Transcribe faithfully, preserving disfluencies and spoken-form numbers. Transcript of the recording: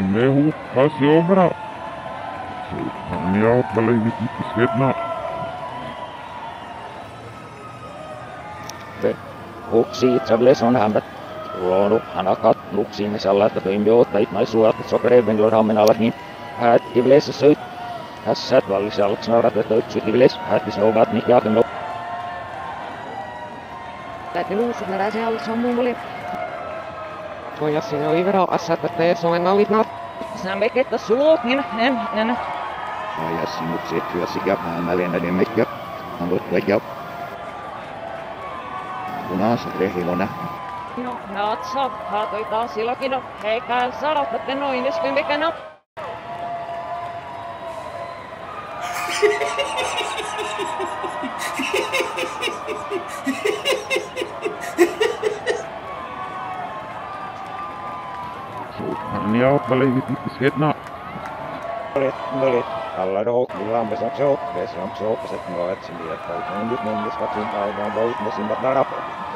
mehu hasiogra. Sultania balai Svetna. Huksi trables on hämät. Luonu hanakat luksiin salata toimijoittajat naisuudet sokereven lorhamen alakin. Hätti vlessä söit. Hässät vallisalks narat töitsyt vles. Hättis novat niin jaken. Täti luusut näräsi alussa mummuli. Tojas sinä oli vero assat, että ei soen alit nat. Sä vekettä suluukin, en, en. Saja sinut se työsi ja päämälen edemmäkkä. Haluat vaikka. Punaiset rehilona. No, natsa, haatoi taas silloin, no, heikään sanotatte noin, jos kymmikänä. Sultania balai Svetna. Olet, olet. Alla rohkulaan pesam soppes, ram soppeset nuoret sinne, että nyt mennessä katsin päivään voit ne sinne rapot.